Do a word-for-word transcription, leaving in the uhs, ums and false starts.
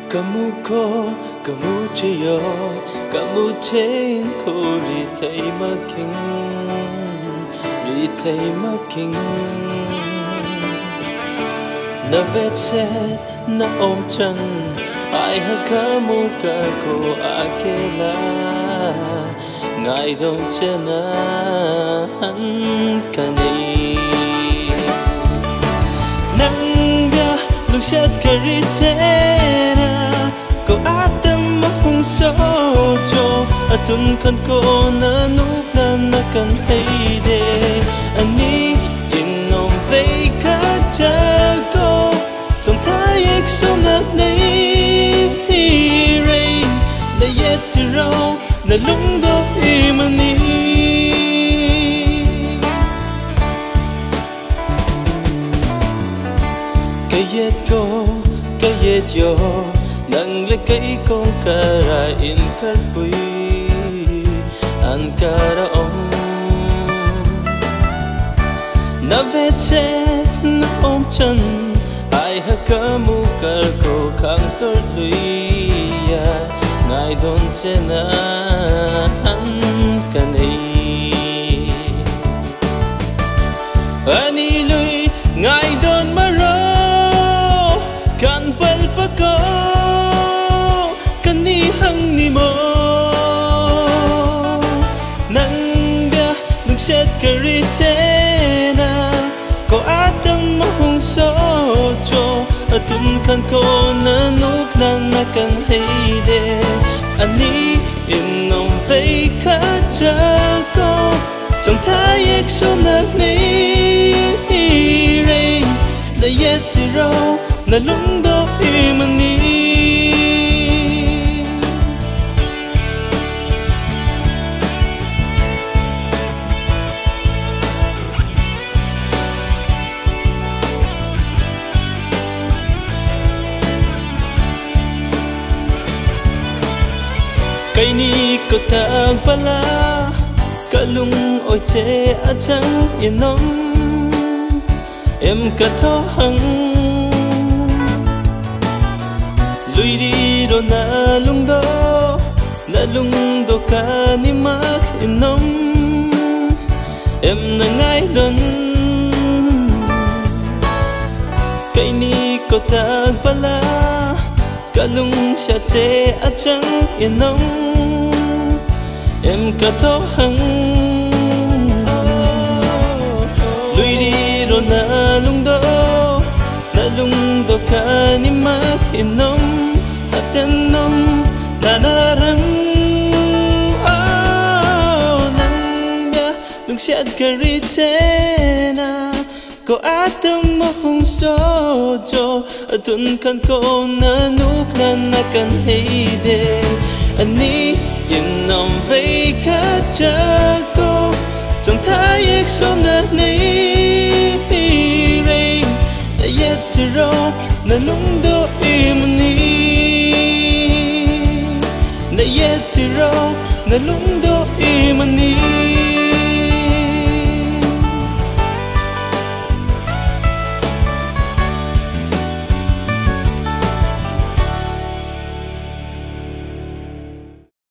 Kamu ko, kamu chayo, kamu chain ko ri thay making, ri thay making. Na vet set na om chan, ai ha kamu ka ko akela, ngai dong chena han kanay. Nang ga lung set kari tena, ko atam mahung sojo, atun kan ko na nuk na nakan hayde, ani inom vei ka jago, trong thái ek som na nay rain, na yet to row, na lung do imani. Kayet ko, kayet yo, nang lekay kong karain karpui an karaom. Na vet set na om chan, ai ha kamu kar ko kang torluya, ngai don chena an kanay. Ani lui ngai don maro, kan palpako kanihang nimo. Nangga nagset karitena, ko atang mahung sojo, atun kan ko nanuk na nakan hayde, ani inom vei ka jago, trong thái ek som na nay rain, na yet to row, na lung do imani. Kay ni ko tag pala, kalung oi che achang inom, em ka tho hang lui đi do na lung do, na lung do ka ni mak inom, em na ngai don. Kay ni ko tag pala, kalung siya che achang inom, em ka tho hang lui đi do na lung do, na lung do ka ni mak inom, aten nom na narang. Oh nangga lung siat karitena, ko atam mahung sojo, atun kan ko na nuk na nakan hayde, ani inom vei ka jago, trong thái ek som na nay rain, na yet to row, na lung do imani, na yet to row, na lung do imani.